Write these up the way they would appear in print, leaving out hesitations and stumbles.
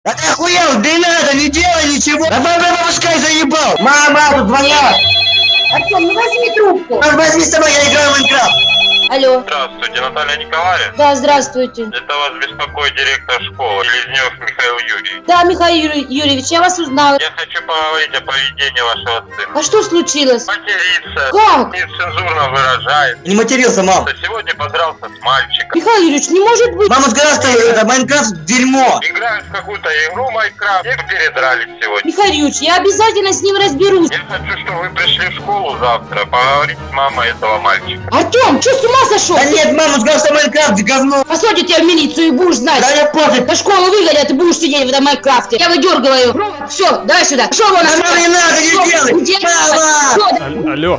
Да ты охуел, да не надо, не делай ничего. Давай, пускай заебал. Мама, тут звонят. Артем, ну возьми трубку. Возьми с тобой, я играю в Майнкрафт. Алло. Здравствуйте, Наталья Николаевна. Да, здравствуйте. Это вас беспокоит директор школы, Лезнев Михаил Юрьевич. Да, Михаил Юрьевич, я вас узнала. Я хочу поговорить о поведении вашего сына. А что случилось? Матерится. Как? Нецензурно выражает. Не матерился, мам. Сегодня подрался с мальчиком. Михаил Юрьевич, не может быть. Мама сказала, что это Майнкрафт дерьмо. Играют в какую-то игру Майнкрафт и передрались сегодня. Михаил Юрьевич, я обязательно с ним разберусь. Я хочу, чтобы вы пришли в школу завтра, поговорить с мамой этого мальчика. Артем, что, с ума сошел? Да нет, мама сказала, что Майнкрафт говно. Посадят тебя в милицию и будешь знать. Да я пофиг. На школу выгонят, и будешь сидеть в этом Майнкрафте. Я выдергиваю. Все, давай сюда. Шо вон? Да, мама, не надо, не делай. Мама. Алло.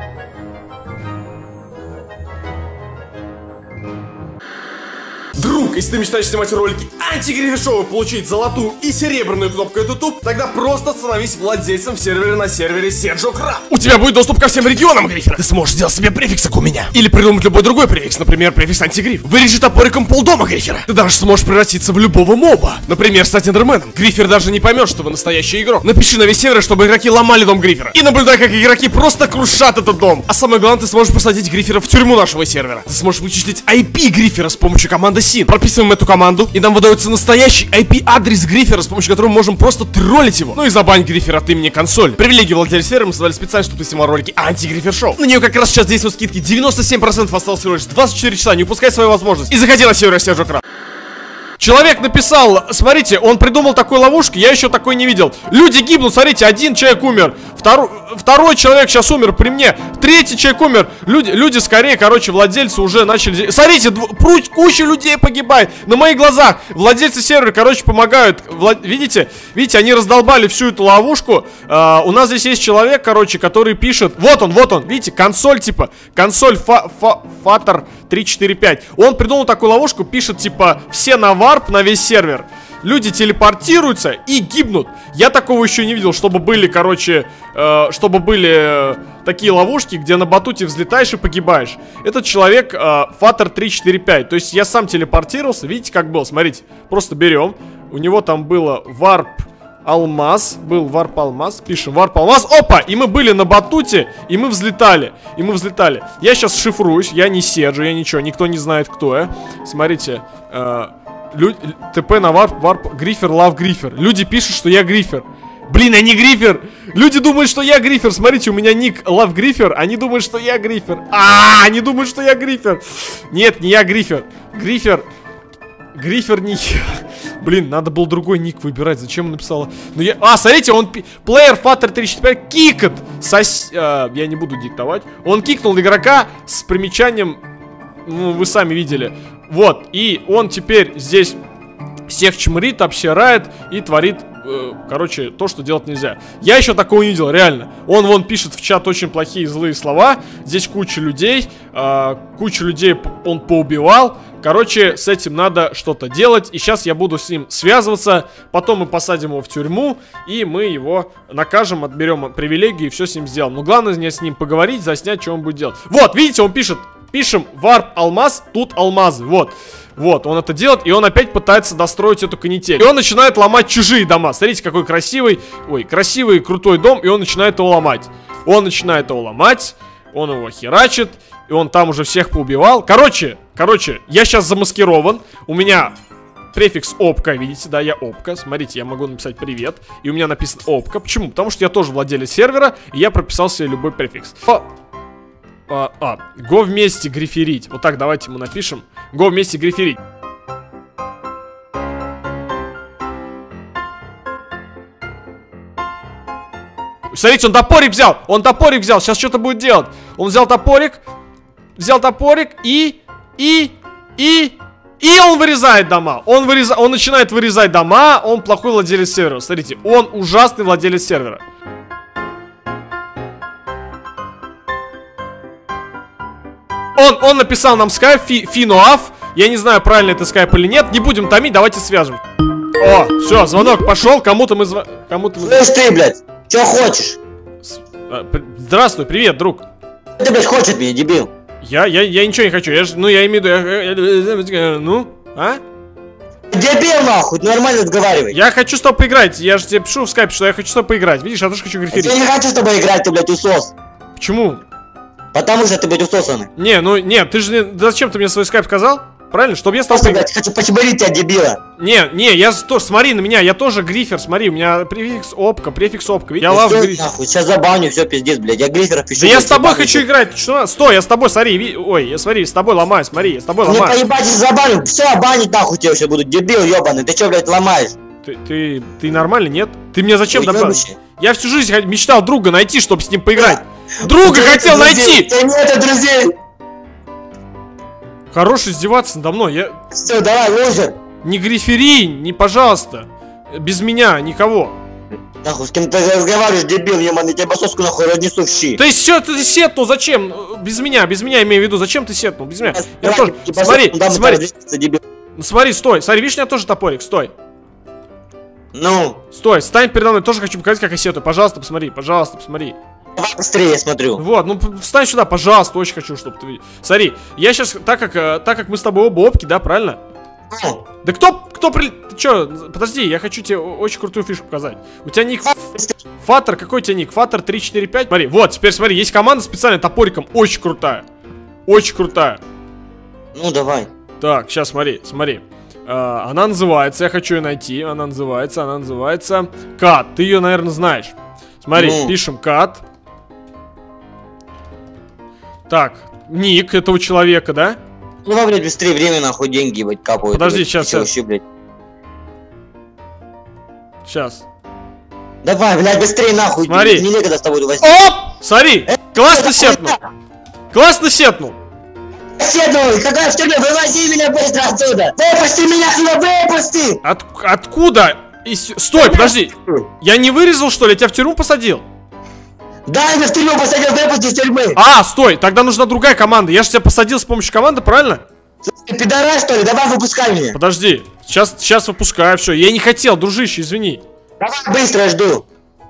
Друг, если ты мечтаешь снимать ролики антигрифер-шоу и получить золотую и серебряную кнопку YouTube, тогда просто становись владельцем сервера на сервере Sergio Craft. У тебя будет доступ ко всем регионам грифера. Ты сможешь сделать себе префикс, как у меня. Или придумать любой другой префикс, например, префикс антигриф. Вырежи топориком полдома грифера. Ты даже сможешь превратиться в любого моба. Например, стать эндерменом. Грифер даже не поймет, что вы настоящий игрок. Напиши на весь сервер, чтобы игроки ломали дом грифера. И наблюдай, как игроки просто крушат этот дом. А самое главное, ты сможешь посадить грифера в тюрьму нашего сервера. Ты сможешь вычислить IP грифера с помощью команды SIN. Прописываем эту команду, и нам выдается настоящий IP-адрес грифера, с помощью которого мы можем просто троллить его. Ну и забань грифера от имени консоль. Привилегии владельца сервера мы создали специально, чтобы ты снимал ролики антигрифер-шоу. На нее как раз сейчас действуют скидки 97%, осталось всего лишь 24 часа, не упускай свою возможность. И заходи на сервер Sergio Craft. Человек написал, смотрите, он придумал такой ловушки, я еще такой не видел. Люди гибнут, смотрите, один человек умер, второй человек сейчас умер при мне, третий человек умер. Люди скорее, короче, владельцы уже начали... Смотрите, куча людей погибает на моих глазах. Владельцы сервера, короче, помогают. Видите, они раздолбали всю эту ловушку. У нас здесь есть человек, короче, который пишет... Вот он, видите, консоль, типа, консоль Фатер 345. Он придумал такую ловушку, пишет, типа, все на варп на весь сервер. Люди телепортируются и гибнут. Я такого еще не видел, чтобы были, короче, такие ловушки, где на батуте взлетаешь и погибаешь. Этот человек Фатер 345. То есть я сам телепортировался. Видите, как был? Смотрите, просто берем. У него там было варп алмаз. Был варп алмаз. Пишем варп алмаз. Опа! И мы были на батуте, и мы взлетали. Я сейчас шифруюсь. Я не Седжу, я ничего. Никто не знает, кто я. Смотрите. ТП на варп, грифер, лав грифер. Люди пишут, что я грифер. Блин, я не грифер. Люди думают, что я грифер. Смотрите, у меня ник лав грифер. Они думают, что я грифер. Они думают, что я грифер. Нет, не я грифер. Грифер не я. Блин, надо было другой ник выбирать. Зачем он написала? Смотрите, он плеер Фатер 345 кикет. Я не буду диктовать. Он кикнул игрока с примечанием. Ну, вы сами видели. Вот, и он теперь здесь всех чмырит, обсирает и творит, короче, то, что делать нельзя. Я еще такого не видел, реально. Он вон пишет в чат очень плохие злые слова. Здесь куча людей он поубивал. Короче, с этим надо что-то делать. И сейчас я буду с ним связываться. Потом мы посадим его в тюрьму. И мы его накажем, отберем привилегии и все с ним сделаем. Но главное мне с ним поговорить, заснять, что он будет делать. Вот, видите, он пишет. Пишем варп алмаз, тут алмазы. Вот, он это делает, и он опять пытается достроить эту канитель. И он начинает ломать чужие дома. Смотрите, какой красивый, крутой дом, и он начинает его ломать. Он его херачит, и он там уже всех поубивал. Короче, я сейчас замаскирован. У меня префикс опка, видите, да, я опка. Смотрите, я могу написать привет, и у меня написано опка. Почему? Потому что я тоже владелец сервера, и я прописал себе любой префикс. Го вместе гриферить. Вот так давайте ему напишем. Го вместе гриферить. Смотрите, он топорик взял. Сейчас что-то будет делать. Он взял топорик и он вырезает дома. Он начинает вырезать дома. Он плохой владелец сервера. Смотрите, он ужасный владелец сервера. Он написал нам скайп, финоаф. Я не знаю, правильно это скайп или нет. Не будем томить, давайте свяжем. О, все, звонок пошел. Кому-то мы Слышь ты, блядь, что хочешь? Здравствуй, привет, друг. Ты, блядь, хочешь меня, дебил? Я ничего не хочу. Я имею в виду. Дебил нахуй, нормально разговаривай. Я хочу с тобой поиграть. Я же тебе пишу в скайпе, что я хочу с тобой поиграть. Видишь, я тоже хочу гриферить. Я не хочу с тобой играть, ты, блядь, усос. Почему? Потому что ты, блядь, усосанный. Не, ну нет, ты же зачем ты мне свой скайп сказал? Правильно? Чтобы я с тобой поиграть. Хочу почебарить тебя, дебила. Не, я тоже, смотри на меня, я тоже грифер, смотри, у меня префикс опка, видишь? Я лав грифер. Сейчас забаню, все, пиздец, блядь, я гриферов ищу. Да я с тобой хочу играть, ты что? Стой, я с тобой, смотри, ой, я смотри, с тобой ломаю, смотри, я с тобой Не ломаю. поебать, забаню, все, банить нахуй тебя все буду, дебил ебаный, ты че, блядь, ломаешь? Ты нормально, нет? Ты мне зачем добавил? Уебище. Я всю жизнь мечтал друга найти, чтобы с ним поиграть. Друга хотел найти! Да нет друзей! Хорош издеваться надо мной, я... Все, давай, лузер! Не грифери, не пожалуйста. Без меня, никого. Нахуй, с кем ты разговариваешь, дебил, ебаный, тебе басоску нахуй разнесу в щи. Ты все, ты сетнул, зачем? Без меня имею в виду, зачем ты сетнул? Без меня. Я тоже... Смотри, стой, смотри, видишь, у меня тоже топорик, стой. Ну? Стой, стань передо мной, тоже хочу показать, как я сетую. Пожалуйста, посмотри. Давай быстрее, я смотрю. Вот, ну встань сюда, пожалуйста, очень хочу, чтобы ты... Смотри, я сейчас, так как мы с тобой оба опки, да, правильно? Ну? Да кто Ты чё, подожди, я хочу тебе очень крутую фишку показать. У тебя ник... Фатер, какой у тебя ник? Фатер 345? Смотри, вот, теперь смотри, есть команда специально топориком, очень крутая. Очень крутая. Ну, давай. Так, сейчас смотри. Она называется, я хочу ее найти. Она называется Кат. Ты ее, наверное, знаешь. Смотри, пишем Кат. Так, ник этого человека, да? Ну, давай, блядь, быстрее, время, нахуй, деньги, ебать, капают. Подожди, блядь, сейчас. Вообще, блядь. Сейчас. Давай, блядь, быстрее, нахуй. Смотри. Не некогда с тобой возить. Оп! Смотри, классно сетнул. Седнул, какая в тюрьме, вывози меня быстро отсюда! Выпусти меня отсюда, выпусти! Откуда? Стой, подожди. Я не вырезал, что ли? Я тебя в тюрьму посадил? Да, я в тюрьму посадил, выпусти из тюрьмы! Стой, тогда нужна другая команда. Я же тебя посадил с помощью команды, правильно? Ты пидорас, что ли? Давай выпускай меня! Подожди, сейчас выпускаю, все. Я не хотел, дружище, извини. Давай быстро, жду.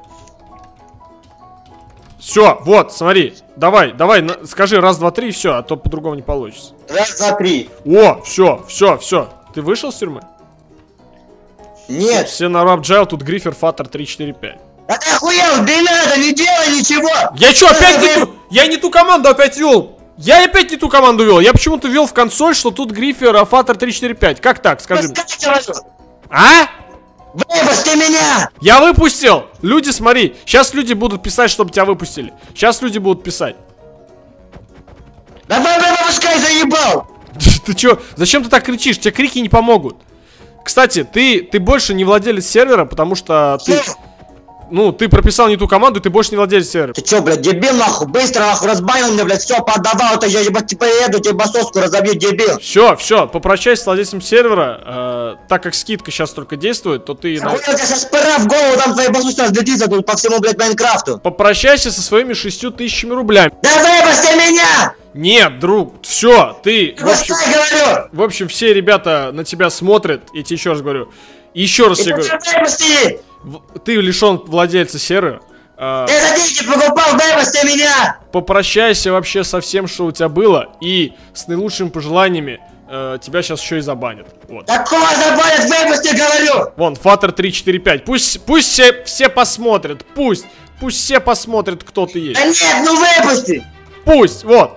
Все, вот, смотри. Давай, скажи раз, два, три, все, а то по-другому не получится. Раз, два, три. О, все. Ты вышел с тюрьмы? Нет. Все на раб-джайл, тут грифер, фатер 345. Да ты охуел, да не надо, не делай ничего! Я что, опять не ту... Я не ту команду опять вел! Я опять не ту команду вел! Я почему-то вел в консоль, что тут грифер, а фатер 345. Как так, скажи мне? А? Выпусти меня! Я выпустил! Люди, смотри, сейчас люди будут писать, чтобы тебя выпустили. Сейчас люди будут писать. Давай, выпускай, заебал! Ты чё? Зачем ты так кричишь? Тебе крики не помогут. Кстати, ты больше не владелец сервера, потому что ты... Ну, ты прописал не ту команду, ты больше не владелец сервера. Ты чё, блядь, дебил, нахуй? Быстро, нахуй, разбанил меня, блядь, все, подавал, то я, ебать, приеду, тебе басоску разобью, дебил. Все, попрощайся с владельцем сервера, так как скидка сейчас только действует, то ты... Охуел, я сейчас пыра в голову, там твои басусы разлетится тут по всему, блядь, Майнкрафту. Попрощайся со своими 6000 рублями. Да выпусти меня! Нет, друг, все, ты... Говорю! В общем, все ребята на тебя смотрят, я тебе еще раз говорю. Еще раз тебе говорю. Выпусти! Ты лишен владельца сервера. Я за деньги покупал, выпусти меня! Попрощайся вообще со всем, что у тебя было, и с наилучшими пожеланиями тебя сейчас еще и забанят. Вот. Такого забанят, выпусти, говорю! Вон, Фатер 345. Пусть все посмотрят, пусть все посмотрят, кто ты есть. Да нет, ну выпусти! Пусть, вот.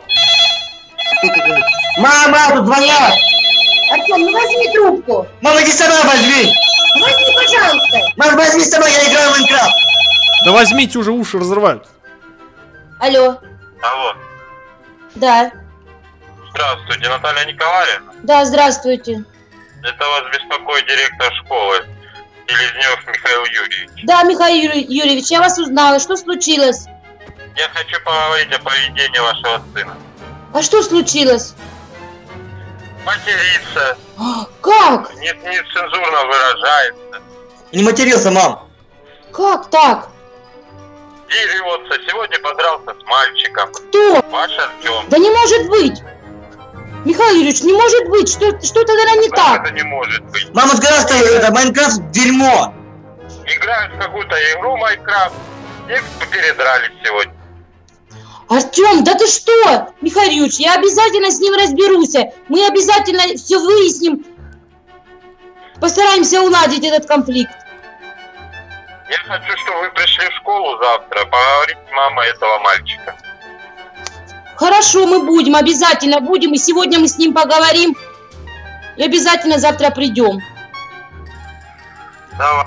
Мама, тут звонят! Артем, ну возьми трубку. Мама, иди сама возьми! Возьми, пожалуйста. Мама, возьми с тобой, я играю в Майнкрафт! Да возьмите, уже уши разрывают. Алло. Алло. Да. Здравствуйте, Наталья Николаевна. Да, здравствуйте. Это вас беспокоит директор школы Селезнев Михаил Юрьевич. Да, Михаил Юрьевич, я вас узнала. Что случилось? Я хочу поговорить о поведении вашего сына. А что случилось? Матерится, Как? нецензурно выражается, Не матерился, мам! Как так? дерется, сегодня подрался с мальчиком. Кто? Ваш Артем. Да не может быть! Михаил Юрьевич, не может быть! Что тогда не Как так? это не может быть? Мама сказала, что это Майнкрафт дерьмо! Играют в какую-то игру Майнкрафт и передрались сегодня. Артем, да ты что? Михаил Юрьевич, я обязательно с ним разберусь. Мы обязательно все выясним. постараемся уладить этот конфликт. Я хочу, чтобы вы пришли в школу завтра, поговорить с мамой этого мальчика. Хорошо, мы будем, обязательно будем. И сегодня мы с ним поговорим. И обязательно завтра придем. Давай.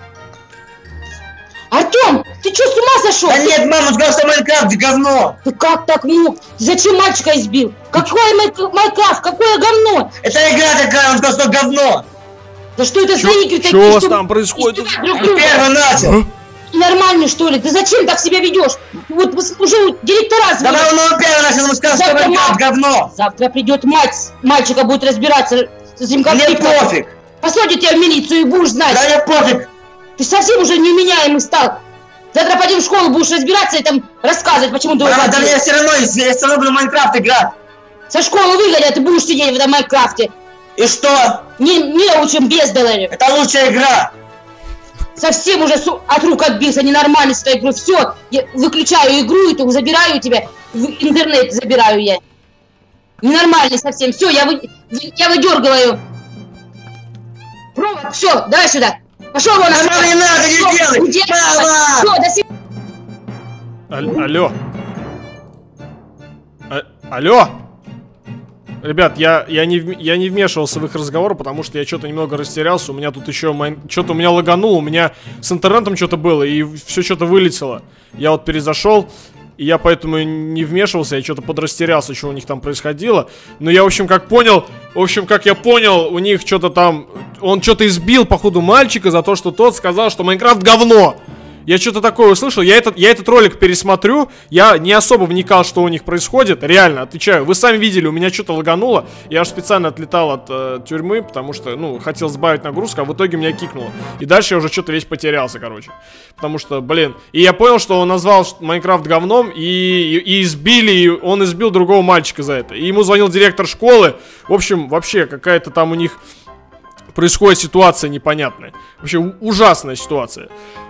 Артем, ты что, с ума сошел? Да нет, мама сказала, что Майнкрафт говно. Ты как так мог? Ты зачем мальчика избил? Какой Майнкрафт? Какое говно? Это игра такая, он сказал, что говно. Да что это за игры такие? Что у вас что там происходит? друг Он друга? первый начал. Нормально, что ли? Ты зачем так себя ведешь? Вот уже директора звонят. Давай он первый начал, ему сказал, что Завтра Майнкрафт говно. Завтра придет мать мальчика, будет разбираться с этим Мне конфликтом. пофиг. Посадят тебя в милицию и будешь знать. Да мне пофиг. Ты совсем уже невменяемый стал. Завтра пойдем в школу, будешь разбираться и там рассказывать, почему ты Мама, да уходил. мне все равно, я все равно буду в Майнкрафт играть. Со школы выгонят, ты будешь сидеть в этом Майнкрафте. И что? Не учим бездарь. Это лучшая игра. Совсем уже от рук отбился, ненормальный с этой игрой. Все, я выключаю игру эту, забираю тебя, в интернет забираю я. Ненормальный совсем. Все, я выдергиваю. Провод, все, давай сюда. Пошел вон. Мама, не надо, не делай. Мама! Все, до свидания. Алло. Алло. Ребят, я не вмешивался в их разговор, потому что я что-то немного растерялся. У меня тут еще что-то у меня лагануло, у меня с интернетом что-то было, и все что-то вылетело. Я вот перезашел, и я поэтому не вмешивался, я что-то подрастерялся, что у них там происходило. Но я, в общем, как я понял, у них что-то там... Он что-то избил, походу, мальчика за то, что тот сказал, что Майнкрафт говно. Я что-то такое услышал, я этот ролик пересмотрю, я не особо вникал, что у них происходит, реально, отвечаю, вы сами видели, у меня что-то лагануло, я аж специально отлетал от тюрьмы, потому что, ну, хотел сбавить нагрузку, а в итоге меня кикнуло, и дальше я уже что-то весь потерялся, короче, потому что, блин, и я понял, что он назвал Майнкрафт говном, и избили, и он избил другого мальчика за это, и ему звонил директор школы, в общем, вообще, какая-то там у них происходит ситуация непонятная, вообще ужасная ситуация.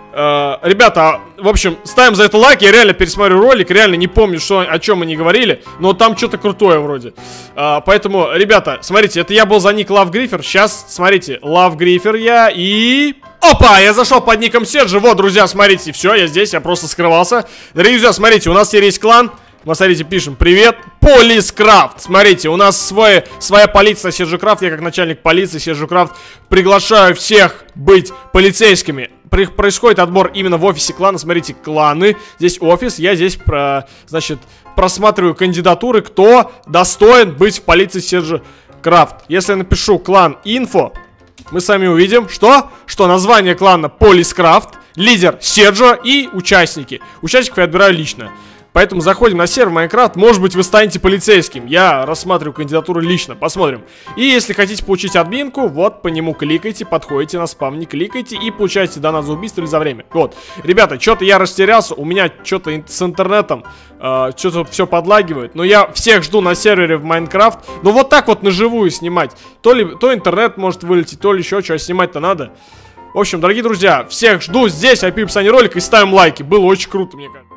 Ребята, в общем, ставим за это лайк. Я реально пересмотрю ролик, реально не помню, о чем они говорили, но там что-то крутое вроде. Поэтому, ребята, смотрите, это я был за ник Лавгрифер. Сейчас, смотрите, Лавгрифер я и... Опа, я зашел под ником Серджи. Вот, друзья, смотрите, все, я здесь, я просто скрывался. Дорогие друзья, смотрите, у нас теперь есть клан. Мы, смотрите, пишем: привет, Полискрафт. Смотрите, у нас своя полиция Сержикрафт. Я как начальник полиции Сержикрафт приглашаю всех быть полицейскими. Происходит отбор именно в офисе клана. Смотрите, кланы. Здесь офис. Я здесь, значит, просматриваю кандидатуры, кто достоин быть в полиции Сержикрафт. Если я напишу клан инфо, мы сами увидим, что название клана Полискрафт, лидер Серджо и участники. Участников я отбираю лично. Поэтому заходим на сервер Майнкрафт, может быть, вы станете полицейским. Я рассматриваю кандидатуру лично, посмотрим. И если хотите получить админку, вот по нему кликайте, подходите на спам, не кликайте и получаете донат за убийство или за время. Вот, ребята, что-то я растерялся, у меня что-то с интернетом, что-то все подлагивает. Но я всех жду на сервере в Майнкрафт. Но вот так вот наживую снимать. То интернет может вылететь, то ли еще что, снимать-то надо. В общем, дорогие друзья, всех жду здесь, опиши в описании ролика и ставим лайки. Было очень круто, мне кажется.